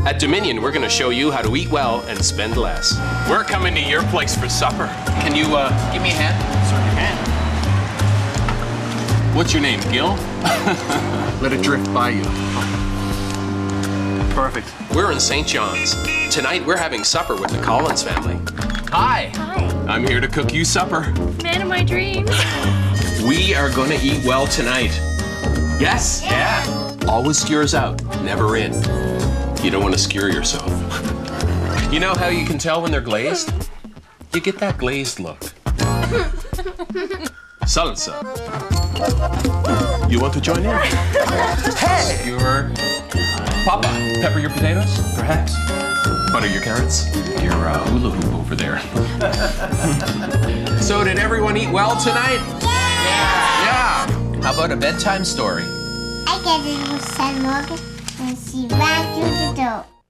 At Dominion, we're going to show you how to eat well and spend less. We're coming to your place for supper. Can you, give me a hand? Certainly can. What's your name, Gil? Let it drift by you. Perfect. We're in St. John's. Tonight, we're having supper with the Collins family. Hi. Hi. I'm here to cook you supper. Man of my dreams. We are going to eat well tonight. Yes? Yeah. Always skewers out, never in. You don't want to skewer yourself. You know how you can tell when they're glazed? You get that glazed look. Salsa. You want to join in? Hey! Skewer. Papa, pepper your potatoes, perhaps? Butter your carrots? Your hula hoop over there. So did everyone eat well tonight? Yeah! How about a bedtime story? I get it with San Morgan and she ran through the door.